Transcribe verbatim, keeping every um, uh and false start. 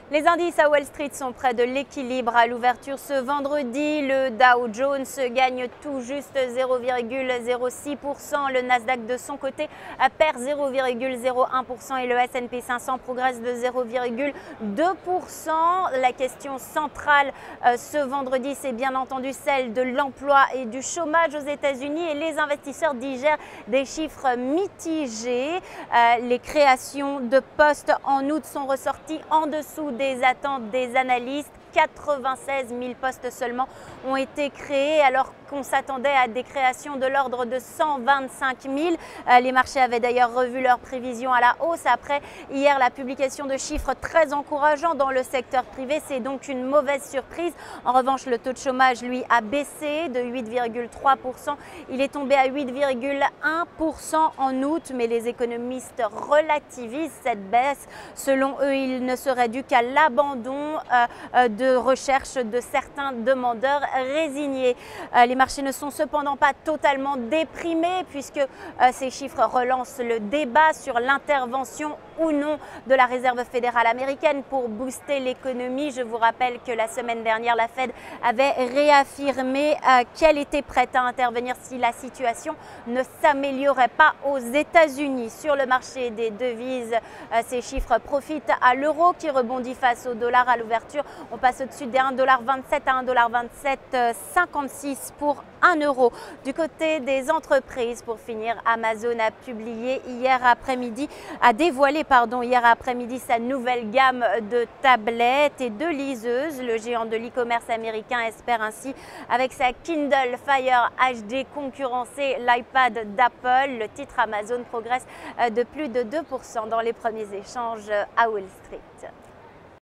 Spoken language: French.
Les indices à Wall Street sont près de l'équilibre à l'ouverture ce vendredi. Le Dow Jones gagne tout juste zéro virgule zéro six pour cent. Le Nasdaq de son côté perd zéro virgule zéro un pour cent et le S and P cinq cents progresse de zéro virgule deux pour cent. La question centrale euh, ce vendredi, c'est bien entendu celle de l'emploi et du chômage aux États-Unis et les investisseurs digèrent des chiffres mitigés. Euh, les créations de postes en août sont ressorties en dessous des attentes des analystes. quatre-vingt-seize mille postes seulement ont été créés alors qu'on s'attendait à des créations de l'ordre de cent vingt-cinq mille. Euh, les marchés avaient d'ailleurs revu leurs prévisions à la hausse après hier la publication de chiffres très encourageants dans le secteur privé. C'est donc une mauvaise surprise. En revanche, le taux de chômage, lui, a baissé de huit virgule trois pour cent. Il est tombé à huit virgule un pour cent en août, mais les économistes relativisent cette baisse. Selon eux, il ne serait dû qu'à l'abandon euh, de de recherche de certains demandeurs résignés. Euh, les marchés ne sont cependant pas totalement déprimés puisque euh, ces chiffres relancent le débat sur l'intervention ou non de la Réserve fédérale américaine pour booster l'économie. Je vous rappelle que la semaine dernière, la Fed avait réaffirmé euh, qu'elle était prête à intervenir si la situation ne s'améliorait pas aux États-Unis. Sur le marché des devises, euh, ces chiffres profitent à l'euro qui rebondit face au dollar à l'ouverture. On passe au-dessus des un virgule vingt-sept à un virgule vingt-sept cinquante-six pour un euro. Du côté des entreprises, pour finir, Amazon a publié hier après-midi, a dévoilé pardon, hier après-midi sa nouvelle gamme de tablettes et de liseuses. Le géant de l'e-commerce américain espère ainsi, avec sa Kindle Fire H D, concurrencer l'iPad d'Apple. Le titre Amazon progresse de plus de deux pour cent dans les premiers échanges à Wall Street.